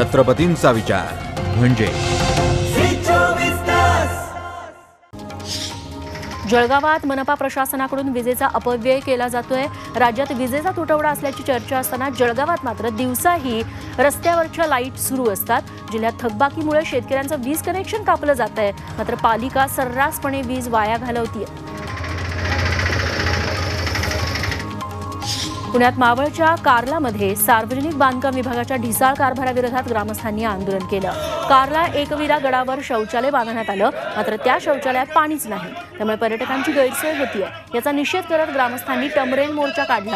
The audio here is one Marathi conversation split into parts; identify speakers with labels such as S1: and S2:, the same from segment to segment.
S1: छत्रपतींचा विचार म्हणजे
S2: जळगावात मनपा प्रशासनाकडून विजेचा अपव्यय केला जातोय। राज्यात विजेचा तुटवडा असल्याची चर्चा असताना जळगावात मात्र दिवसाही रस्त्यावरच्या लाईट सुरू असतात। जिल्ह्यात थकबाकीमुळे शेतकऱ्यांचं वीज कनेक्शन कापलं जातंय, मात्र पालिका सर्रासपणे वीज वाया घालवतीये। पुण्यात मावळच्या कार्लामध्ये सार्वजनिक बांधकाम विभागाच्या ढिसाळ कारभाराविरोधात ग्रामस्थांनी आंदोलन केलं। कार्ला एकविरा गडावर शौचालय बांधण्यात आलं, मात्र त्या शौचालयात पाणीच नाही, त्यामुळे पर्यटकांची गैरसोय होतीये। याचा निषेध करत ग्रामस्थांनी टमरेल मोर्चा काढला।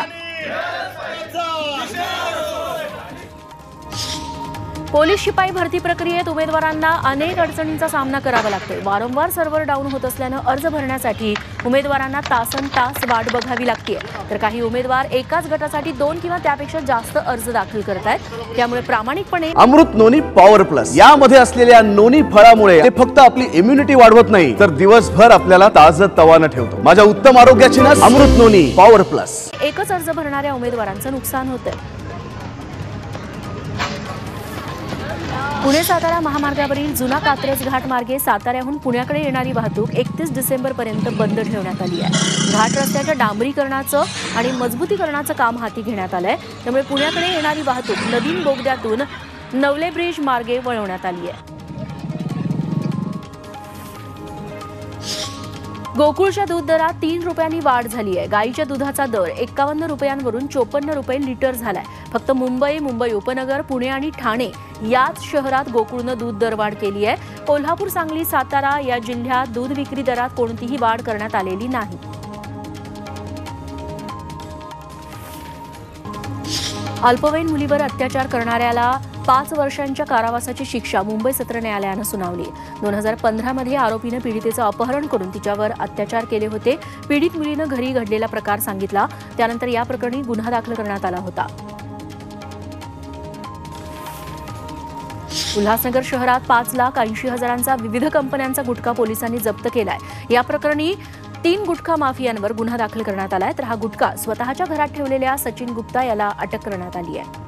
S2: पोलीस शिपाई भरती प्रक्रियेत उमेदवारांना अनेक अडचणींचा सामना करावा लागतोय। वारंवार सर्व्हर डाऊन होत असल्यानं अर्ज भरण्यासाठी उमेदवारांना तासनतास वाट बघावी लागते। तर काही उमेदवार एकाच गटासाठी 2 किंवा त्यापेक्षा जास्त अर्ज दाखल करतायत, त्यामुळे प्रामाणिकपणे
S3: अमृत नोनी पॉवर प्लस यामध्ये असलेल्या नोनी फळामुळे ते फक्त आपली इम्युनिटी वाढवत नाही, तर दिवसभर आपल्याला ताजतवानं ठेवतो। माझ्या उत्तम आरोग्याची ना अमृत नोनी पॉवर प्लस।
S2: एकच अर्ज भरणाऱ्या उमेदवारांचं नुकसान होतंय। पुणे सातारा महामार्गावरील जुना कात्रज घाट मार्गे साताऱ्याहून पुण्याकडे येणारी वाहतूक 31 डिसेंबरपर्यंत बंद ठेवण्यात आली आहे। घाट रस्त्याच्या डांबरीकरणाचं आणि मजबूतीकरणाचं काम हाती घेण्यात आलंय, त्यामुळे पुण्याकडे येणारी वाहतूक नदीन बोगद्यातून नवले ब्रिज मार्गे वळवण्यात आली आहे। गोकुळच्या दूध दरात 3 रुपयांनी वाढ झाली आहे। गाईच्या दुधाचा दर 51 रुपयांवरून 54 रुपये लिटर झालाय। फक्त मुंबई, मुंबई उपनगर, पुणे आणि ठाणे याच शहरात गोकुळनं दूध दरवाढ केली आहे। कोल्हापूर, सांगली, सातारा या जिल्ह्यात दूध विक्री दरात कोणतीही वाढ करण्यात आलेली नाही। अल्पवयीन मुलीवर अत्याचार करणाऱ्याला 5 वर्षांच्या कारावासाची शिक्षा मुंबई सत्र न्यायालयानं सुनावली। 2015 मध्ये आरोपीनं पीडितेचं अपहरण करून तिच्यावर अत्याचार केले होते। पीडित मुलीनं घरी घडलेला प्रकार सांगितला, त्यानंतर या प्रकरणी गुन्हा दाखल करण्यात आला होता। उल्हासनगर शहरात 5,80,000चा विविध कंपन्यांचा गुटखा पोलिसांनी जप्त केलाय। या प्रकरणी 3 गुटखा माफियांवर गुन्हा दाखल करण्यात आलाय, तर हा गुटखा स्वतःच्या घरात ठेवलेल्या सचिन गुप्ता याला अटक करण्यात आली आहे।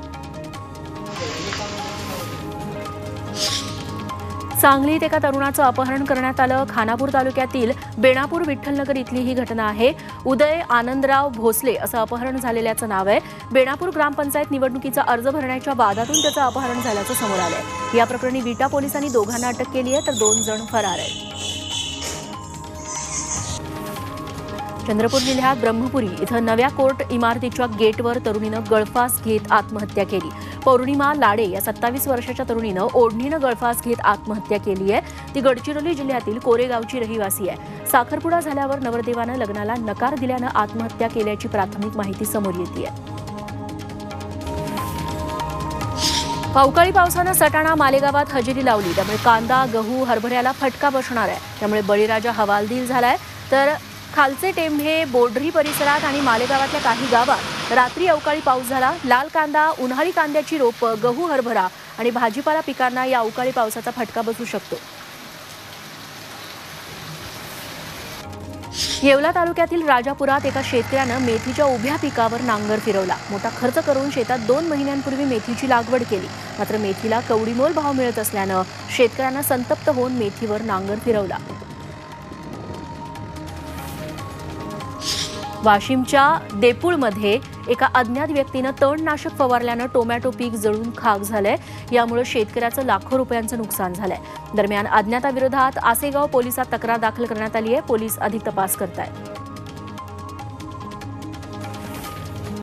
S2: सांगलीत एका तरुणाचं अपहरण करण्यात आलं। खानापूर तालुक्यातील बेणापूर विठ्ठलनगर इथली ही घटना आहे। उदय आनंदराव भोसले असं अपहरण झालेल्याचं नाव आहे। बेणापूर ग्रामपंचायत निवडणुकीचा अर्ज भरण्याच्या वादातून त्याचं अपहरण झाल्याचं समोर आलंय। या प्रकरणी विटा पोलिसांनी दोघांना अटक केली आहे, तर 2 जण फरार आहेत। चंद्रपूर जिल्ह्यात ब्रह्मपुरी इथं नव्या कोर्ट इमारतीच्या गेटवर तरुणीनं गळफास घेत आत्महत्या केली। पौर्णिमा लाडे या 27 वर्षाच्या तरुणीनं ओढणीनं गळफास घेत आत्महत्या केली आहे। ती गडचिरोली जिल्ह्यातील कोरेगावची रहिवासी आहे। साखरपुडा झाल्यावर नवरदेवानं लग्नाला नकार दिल्यानं आत्महत्या केल्याची प्राथमिक माहिती समोर येते। अवकाळी पावसानं सटाणा मालेगावात हजेरी लावली, त्यामुळे कांदा, गहू, हरभऱ्याला फटका बसणार आहे। त्यामुळे बळीराजा हवालदिल झालाय, तर खालचे टेंभे, बोडरी परिसरात आणि मालेगावातल्या काही गावात रात्री अवकाळी पाऊस झाला। लाल कांदा, उन्हाळी कांद्याची रोपं, गहू, हरभरा आणि भाजीपाला पिकांना या अवकाळी पावसाचा फटका बसू शकतो। येवला तालुक्यातील राजापुरात एका शेतकऱ्यानं मेथीच्या उभ्या पिकावर नांगर फिरवला। मोठा खर्च करून शेतात 2 महिन्यांपूर्वी मेथीची लागवड केली, मात्र मेथीला कवडीमोल भाव मिळत असल्यानं शेतकऱ्यांना संतप्त होऊन मेथीवर नांगर फिरवला। वाशिमच्या देपूळमध्ये एका अज्ञात व्यक्तीनं तणनाशक फवारल्यानं टोमॅटो पीक जळून खाक झालंय। यामुळे शेतकऱ्याचं लाखो रुपयांचं नुकसान झालंय। दरम्यान अज्ञाताविरोधात आसेगाव पोलिसात तक्रार दाखल करण्यात आली आहे। पोलीस अधिक तपास करतायत।